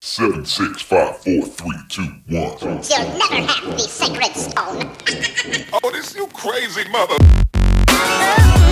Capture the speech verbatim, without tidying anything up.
Seven, six, five, four, three, two, one. You'll never have the sacred stone. Oh, this you crazy mother.